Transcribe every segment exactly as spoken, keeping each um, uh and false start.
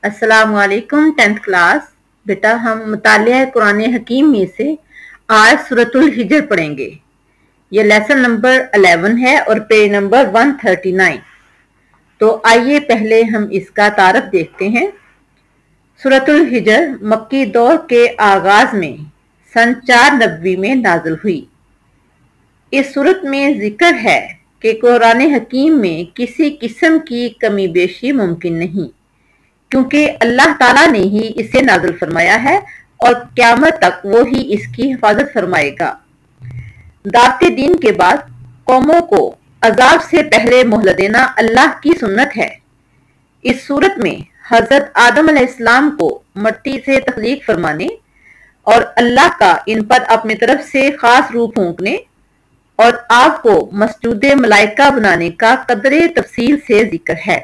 अस्सलाम वालेकुम tenth class. बेटा हम मुतालिया कुरान हकीम में से आज सूरतुल हिजर पढ़ेंगे। ये लेसन नंबर इलेवन है और page number one thirty nine. तो आइए पहले हम इसका तारफ देखते हैं। सूरतुल हिजर मक्की दौर के आगाज में सन चार नब्बी में नाजिल हुई। इस सूरत में जिक्र है कि कुरान हकीम में किसी किस्म की कमी बेशी मुमकिन नहीं, क्योंकि अल्लाह ताला ने ही इसे नाज़िल फरमाया है और क़यामत तक वो ही इसकी हिफाजत फरमाएगा। दावते दीन के बाद कौमों को अजाब से पहले मोहलत देना अल्लाह की सुन्नत है। इस सूरत में हजरत आदम अलैहिस्सलाम को मिट्टी से तख्लीक फरमाने और अल्लाह का इन पर अपनी तरफ से खास रूप फूंकने और आग को मसजूद मलाइका बनाने का कदरे तफसील से जिक्र है।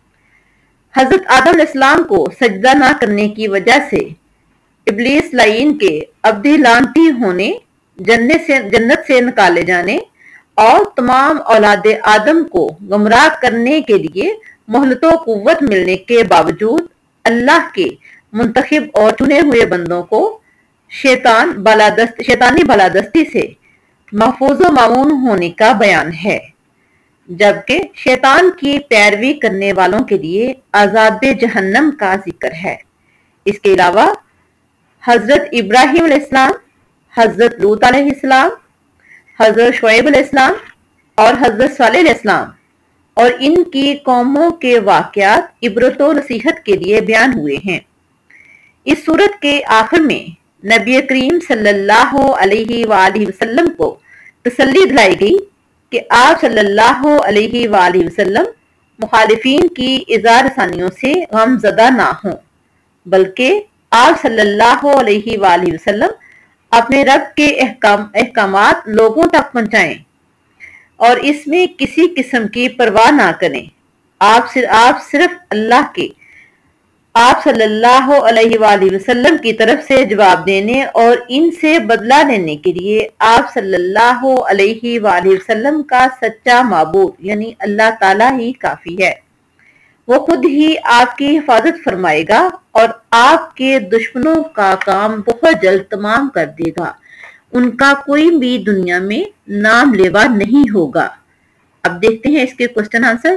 हजरत आदम अलैहिस्सलाम को सजदा ना करने की वजह से इब्लीस लाइन के अब्दी लानती होने, जन्नत से जन्नत से निकाले जाने और तमाम औलादे आदम को गुमराह करने के लिए मोहलतो कुव्वत मिलने के बावजूद अल्लाह के मुंतखब और चुने हुए बंदों को शैतान बालादस्त शैतानी बालादस्ती से महफूज व मामून होने का बयान है, जबकि शैतान की पैरवी करने वालों के लिए आजाब जहन्नम का जिक्र है। इसके अलावा हजरत इब्राहिम अलैहिस्सलाम, हजरत लूत अलैहिस्सलाम, हजरत शुएब अलैहिस्सलाम और हजरत सालेह अलैहिस्सलाम और इनकी कौमों के वाक़यात इबरत व नसीहत के लिए बयान हुए हैं। इस सूरत के आखिर में नबी करीम सल्लल्लाहु अलैहि वालैहि वसल्लम को तसल्ली दिलाई गई कि आप सल्लल्लाहु अलैहि वालैहि वसल्लम मुखालिफीन की इज़ार रसानियों से गमज़दा ना हों, बल्कि आप सल्लल्लाहु अलैहि वालैहि वसल्लम अपने रब के अहकाम अहकामात लोगों तक पहुंचाएं और इसमें किसी किस्म की परवाह ना करें। आप सिर्फ आप सिर्फ अल्लाह के आप सल्लल्लाहु अलैहि वालैहि वसल्लम की तरफ से जवाब देने और इनसे बदला लेने के लिए आप सल्लल्लाहु अलैहि वालैहि वसल्लम का सच्चा माबूद यानी अल्लाह ताला ही काफी है। वो खुद ही आपकी हिफाजत फरमाएगा और आपके दुश्मनों का काम बहुत जल्द तमाम कर देगा। उनका कोई भी दुनिया में नाम लेवा नहीं होगा। अब देखते हैं इसके question answer.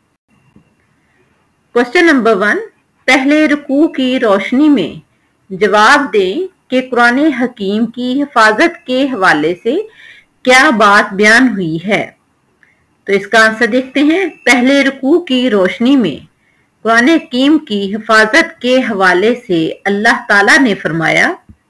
Question number one, पहले रुकू की रोशनी में जवाब दें कि कुरान हकीम की हिफाजत के हवाले से क्या बात बयान हुई है। तो इसका आंसर देखते हैं। पहले रुकू की रोशनी में कुरान हकीम की हिफाजत के हवाले से अल्लाह ताला ने फरमाया,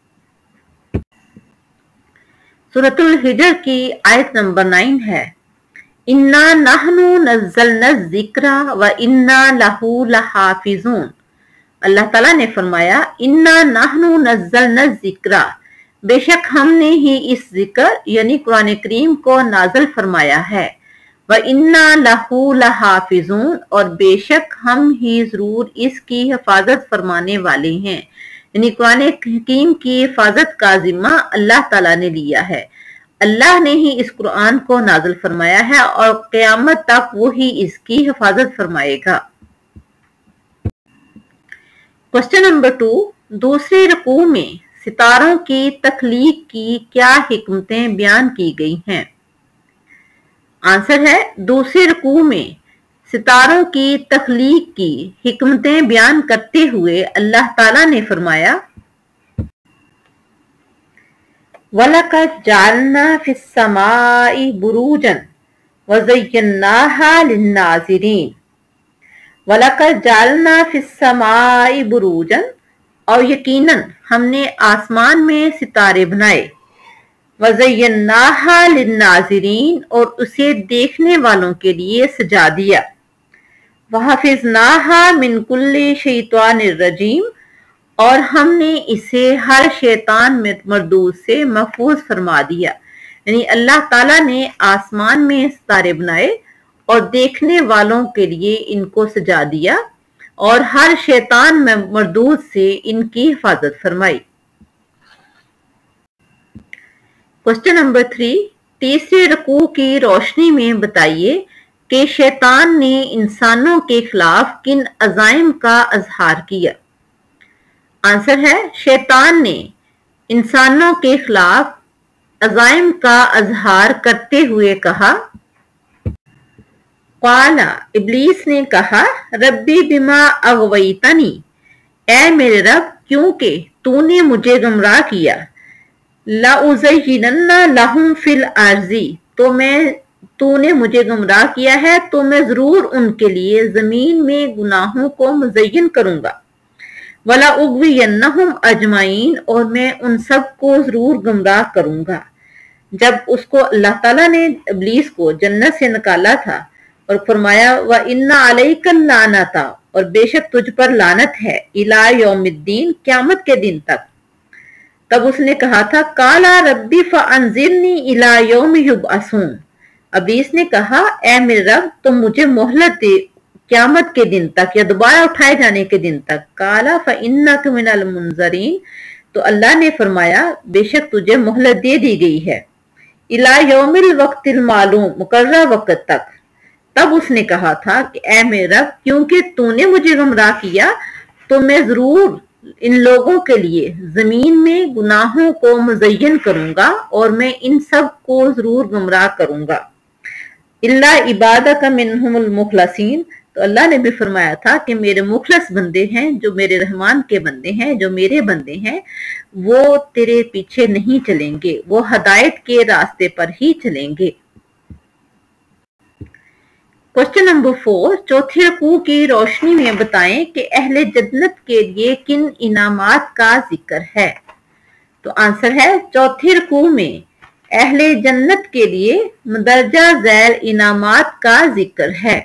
सूरतुल हिजर की आयत नंबर नाइन है, इन्ना नहनु नज़्ज़लना ज़िक्रा व इन्ना लहू लहाफिज़ून। अल्लाह ताला ने फरमाया, इन्ना नहनु नज़्ज़लना ज़िक्रा, बेशक हमने ही इस जिक्र यानी कुरान करीम को नाज़िल फरमाया है, व इन्ना लहू लहाफिज़ून और बेशक हम ही जरूर इसकी हिफाजत फरमाने वाले हैं। यानी कुरान हकीम की हिफाजत का जिम्मा अल्लाह ताला ने लिया है। अल्लाह ने ही इस कुरान को नाज़िल फरमाया है और क़यामत तक वो ही इसकी हिफाजत फरमाएगा। क्वेश्चन नंबर टू, दूसरे रुकू में सितारों की तख्लीक की क्या हिकमतें बयान की गई हैं। आंसर है, दूसरे रुकू में सितारों की तख्लीक की हिकमतें बयान करते हुए अल्लाह ताला ने फरमाया, वलक़द जअलना फिस्समाई बुरूजन व ज़य्यनाहा लिन्नाज़िरीन। वलक़द जअलना फिस्समाई बुरूजन और यकीनन हमने आसमान में सितारे बनाए, व ज़य्यनाहा लिन्नाज़िरीन और उसे देखने वालों के लिए सजा दिया, व हफ़िज़नाहा मिन कुल्लि शैतानिर रजीम और हमने इसे हर शैतान मरदूद से महफूज फरमा दिया। यानी अल्लाह ताला ने आसमान में सितारे बनाए और देखने वालों के लिए इनको सजा दिया और हर शैतान मरदूद से इनकी हिफाजत फरमाई। क्वेश्चन नंबर थ्री, तीसरे रुकू की रोशनी में बताइए کہ شیطان نے انسانوں کے خلاف کن عزائم کا اظہار کیا؟ آنسر ہے شیطان نے انسانوں کے خلاف عزائم کا اظہار کرتے ہوئے کہا، قال، ابلیس نے کہا، ربی بما اغویتنی، اے میرے رب کیونکہ تو نے مجھے گمراہ کیا، لَأُزَيِّنَنَّ لَهُمْ فِي الْأَرْضِ، تو میں تو نے مجھے گمراہ کیا ہے تو میں ضرور ان کے لیے زمین میں گناہوں کو مزین کروں گا، وَلَأُغْوِيَنَّهُمْ أَجْمَعِينَ، اور میں ان سب کو ضرور گمراہ کروں گا۔ جب اس کو اللہ تعالیٰ نے ابلیس کو جنت سے نکالا تھا اور فرمایا وَإِنَّ عَلَيْكَ اللَّعْنَةَ، اور بے شک تجھ پر لعنت ہے، إِلَى يَوْمِ الدِّينِ، قیامت کے دن تک، تب اس نے کہا تھا قَالَ رَبِّ فَأَنظِرْنِي إِلَى يَوْمِ يُبْعَثُونَ، ابلیس نے کہا اے میرے رب تم مجھے مہلت دے قیامت کے دن تک یا دوبارہ اٹھائے جانے کے دن تک، قَالَ فَإِنَّكَ مِنَ الْمُنظَرِينَ، تو اللہ نے فرمایا بے شک تجھے مہلت دے دی گئی ہے، إِلَى يَوْمِ الْوَقْتِ الْمَعْلُومِ، مقررہ وقت تک۔ تب اس نے کہا تھا کہ اے میرے رب کیونکہ تو نے مجھے گمراہ کیا تو میں ضرور ان لوگوں کے لیے زمین میں گناہوں کو مزین کروں گا اور میں ان سب کو ضرور گمراہ کروں گا، الا عبادک منہم المخلصین، تو اللہ نے بھی فرمایا تھا کہ میرے مخلص بندے ہیں، جو میرے رحمان کے بندے ہیں، جو میرے بندے ہیں، وہ تیرے پیچھے نہیں چلیں گے، وہ ہدایت کے راستے پر ہی چلیں گے۔ کوشچن نمبر فور، چوتھے رکوع کی روشنی میں بتائیں کہ اہل جنت کے لیے کن انعامات کا ذکر ہے؟ تو آنسر ہے چوتھے رکوع میں اہل جنت کے لیے مندرجہ ذیل انعامات کا ذکر ہے۔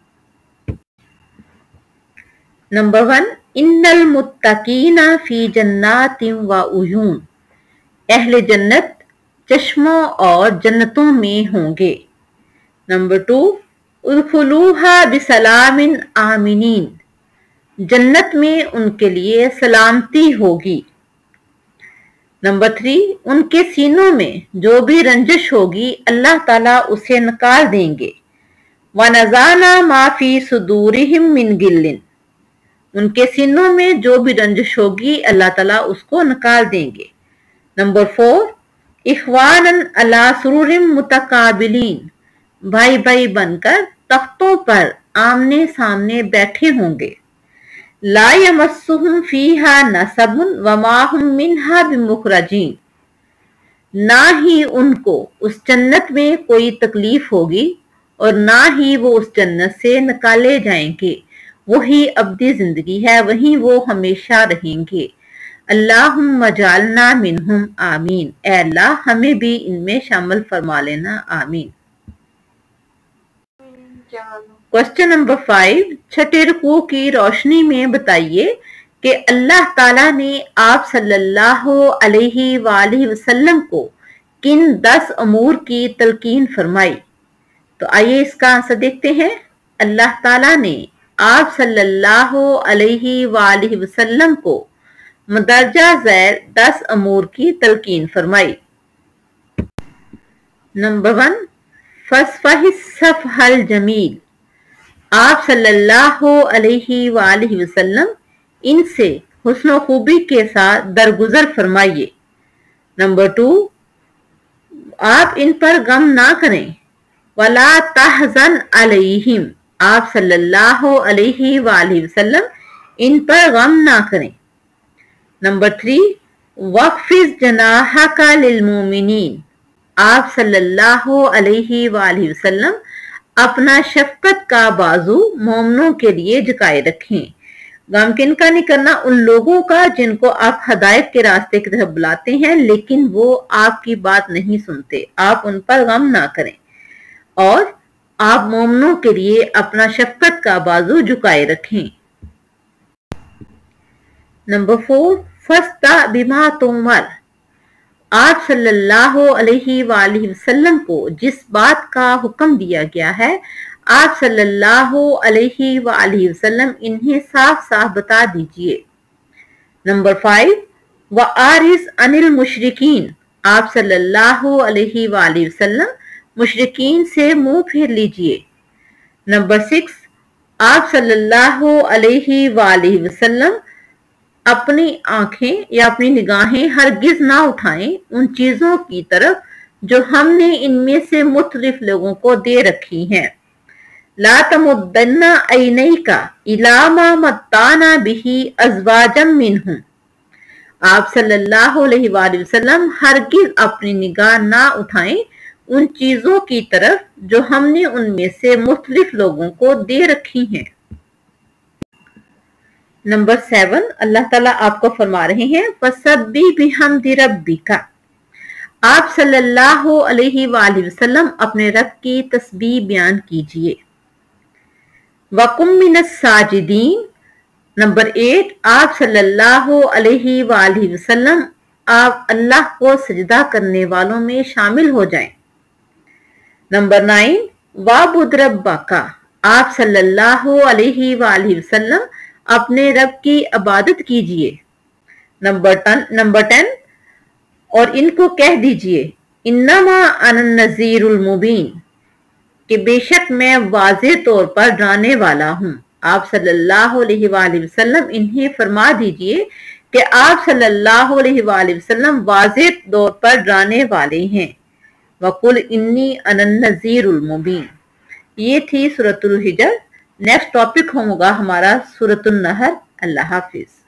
نمبر ون، ان المتقین فی جنات و عیون، اہل جنت چشموں اور جنتوں میں ہوں گے۔ نمبر ٹو، ادخلوہا بسلام آمنین، جنت میں ان کے لیے سلامتی ہوگی۔ نمبر تھری، ان کے سینوں میں جو بھی رنجش ہوگی اللہ تعالیٰ اسے نکال دیں گے۔ وَنَزَعْنَا مَا فِي صُدُورِهِم مِّن غِلٍّ، ان کے سینوں میں جو بھی رنجش ہوگی اللہ تعالیٰ اس کو نکال دیں گے۔ نمبر فور، اخواناً علی سرر متقابلین، بھائی بھائی بن کر تختوں پر آمنے سامنے بیٹھے ہوں گے۔ لا یمسہم فیہا نصب وما ہم منہا بمخرجین، نہ ہی ان کو اس جنت میں کوئی تکلیف ہوگی اور نہ ہی وہ اس جنت سے نکالے جائیں گے، وہی ابدی زندگی ہے، وہیں وہ ہمیشہ رہیں گے۔ اللہم اجعلنا منہم، آمین، اے اللہ ہمیں بھی ان میں شامل فرما لینا، آمین۔ کوشچن نمبر فائیو، چھٹے رکوع کی روشنی میں بتائیے کہ اللہ تعالیٰ نے آپ صلی اللہ علیہ وآلہ وسلم کو کن دس امور کی تلقین فرمائی؟ تو آئیے اس کا آنسر دیکھتے ہیں۔ اللہ تعالیٰ نے آپ صلی اللہ علیہ وآلہ وسلم کو مندرجہ ذیل دس امور کی تلقین فرمائی۔ نمبر ون، فَاصْفَحِ الصَّفْحَ الْجَمِيلَ، آپ صلی اللہ علیہ وآلہ وسلم ان سے حسن و خوبی کے ساتھ درگزر فرمائیے۔ نمبر ٹو، آپ ان پر غم نہ کریں۔ وَلَا تَحْزَنْ عَلَيْهِمْ، آپ صلی اللہ علیہ وآلہ وسلم ان پر غم نہ کریں۔ نمبر تھری، وَاخْفِضْ جَنَاحَكَ لِلْمُؤْمِنِينَ، آپ صلی اللہ علیہ وآلہ وسلم اپنا شفقت کا بازو مومنوں کے لیے جھکائے رکھیں۔ غم کن کا نہیں کرنا؟ ان لوگوں کا جن کو آپ ہدایت کے راستے کی طرف بلاتے ہیں لیکن وہ آپ کی بات نہیں سنتے، آپ ان پر غم نہ کریں، اور آپ مومنوں کے لیے اپنا شفقت کا بازو جھکائے رکھیں۔ نمبر فور، فَاسْتَعْ بِمَا تُؤْمَرُ، آپ صلی اللہ علیہ وآلہ وسلم کو جس بات کا حکم دیا گیا ہے آپ صلی اللہ علیہ وآلہ وسلم انہیں صاف صاف بتا دیجئے۔ نمبر فائیو، وَأَعْرِضْ عَنِ الْمُشْرِكِينَ، آپ صلی اللہ علیہ وآلہ وسلم مشرکین سے منہ پھیر لیجئے۔ नंबर सिक्स, आप सल्लल्लाहु अलैहि वालैहि वसल्लम अपनी आंखें या अपनी निगाहें हरगिज ना उठाएं उन चीजों की तरफ जो हमने इनमें से मुख्तलिफ लोगों को दे रखी हैं। ला तमुद्दन्ना ऐनैका इला मा मत्ताना बिही अज़वाजम मिनहुम। आप सल्लल्लाहु अलैहि वसल्लम हरगिज अपनी निगाह ना उठाएं उन चीजों की तरफ जो हमने उनमें से मुख्तलिफ लोगों को दे रखी हैं। नंबर सेवन, अल्लाह ताला आपको फरमा रहे हैं फसब्बी बिहम्दि रब्बिका। आप सल्लल्लाहु अलैहि वसल्लम अपने रब की तस्बीह बयान कीजिए। वकुम मिनस साजिदीन। नंबर एट, आप सल्लल्लाहु अलैहि वसल्लम आप अल्लाह को सजदा करने वालों में शामिल हो जाएं। नंबर नाइन, वाबुद रब्बका। आप सल्लल्लाहु अलैहि वसल्लम अपने रब की इबादत कीजिए। नंबर टेन नंबर टेन और इनको कह दीजिए इन्नमा अन नज़ीरुल मुबीन, कि बेशक मैं वाज़ेह तौर पर डराने वाला हूँ। आप सल्लल्लाहु अलैहि वसल्लम इन्हें फरमा दीजिए कि आप सल्लल्लाहु अलैहि वसल्लम वाज़ेह तौर पर डराने वाले हैं। वकुल इन्नी अन नज़ीरुल मुबीन। ये थी सूरतुल हिजर। नेक्स्ट टॉपिक होगा हमारा सूरतुन नहर। अल्लाह हाफिज।